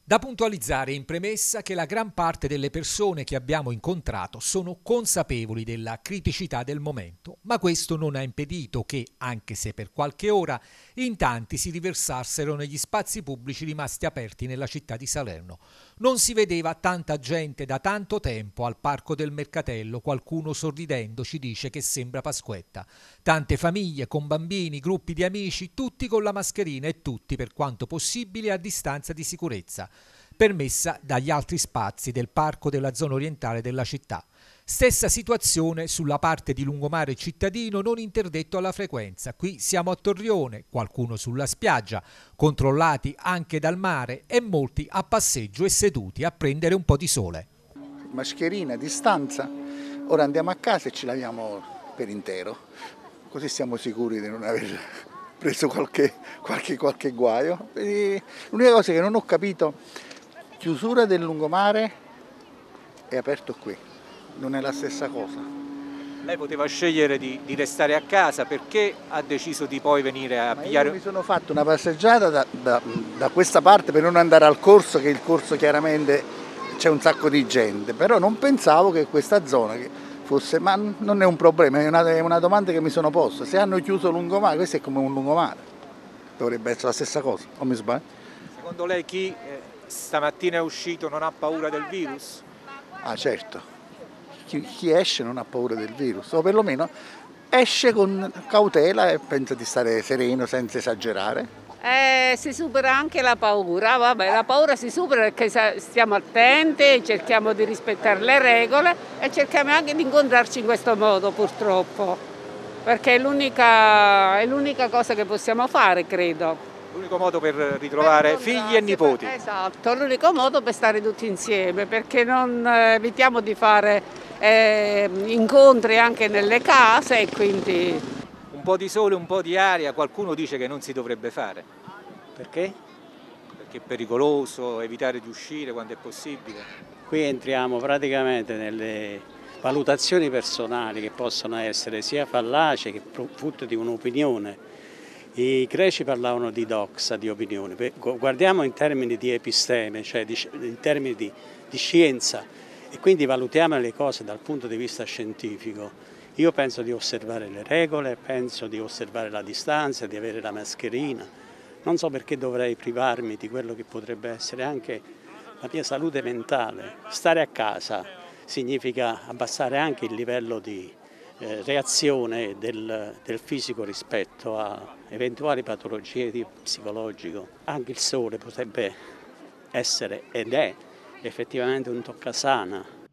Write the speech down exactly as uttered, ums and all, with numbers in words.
Da puntualizzare in premessa che la gran parte delle persone che abbiamo incontrato sono consapevoli della criticità del momento, ma questo non ha impedito che, anche se per qualche ora, in tanti si riversassero negli spazi pubblici rimasti aperti nella città di Salerno. Non si vedeva tanta gente da tanto tempo al Parco del Mercatello, qualcuno sorridendo ci dice che sembra Pasquetta. Tante famiglie con bambini, gruppi di amici, tutti con la mascherina e tutti, per quanto possibile, a distanza di sicurezza permessa dagli altri spazi del parco della zona orientale della città. Stessa situazione sulla parte di lungomare cittadino non interdetto alla frequenza. Qui siamo a Torrione, qualcuno sulla spiaggia, controllati anche dal mare e molti a passeggio e seduti a prendere un po' di sole. Mascherina, distanza, ora andiamo a casa e ci laviamo per intero, così siamo sicuri di non aver preso qualche, qualche, qualche guaio. L'unica cosa che non ho capito, chiusura del lungomare è aperto qui, non è la stessa cosa. Lei poteva scegliere di, di restare a casa, perché ha deciso di poi venire a Ma pigliare... Io mi sono fatto una passeggiata da, da, da questa parte per non andare al corso, che il corso chiaramente c'è un sacco di gente, però non pensavo che questa zona che fosse, ma non è un problema, è una, è una domanda che mi sono posta. Se hanno chiuso lungomare, questo è come un lungomare, dovrebbe essere la stessa cosa, o mi sbaglio? Secondo lei chi eh, stamattina è uscito non ha paura del virus? Ah certo, chi, chi esce non ha paura del virus, o perlomeno esce con cautela e pensa di stare sereno senza esagerare. Eh, si supera anche la paura, vabbè, la paura si supera perché stiamo attenti, cerchiamo di rispettare le regole e cerchiamo anche di incontrarci in questo modo purtroppo, perché è l'unica, è l'unica cosa che possiamo fare, credo. L'unico modo per ritrovare per figli e nipoti. Esatto, l'unico modo per stare tutti insieme, perché non evitiamo di fare eh, incontri anche nelle case e quindi... Un po' di sole, un po' di aria, qualcuno dice che non si dovrebbe fare. Perché? Perché è pericoloso, evitare di uscire quando è possibile. Qui entriamo praticamente nelle valutazioni personali che possono essere sia fallaci che frutto di un'opinione. I greci parlavano di doxa, di opinione. Guardiamo in termini di episteme, cioè di, in termini di, di scienza, e quindi valutiamo le cose dal punto di vista scientifico. Io penso di osservare le regole, penso di osservare la distanza, di avere la mascherina. Non so perché dovrei privarmi di quello che potrebbe essere anche la mia salute mentale. Stare a casa significa abbassare anche il livello di eh, reazione del, del fisico rispetto a eventuali patologie di psicologico. Anche il sole potrebbe essere ed è effettivamente un toccasana.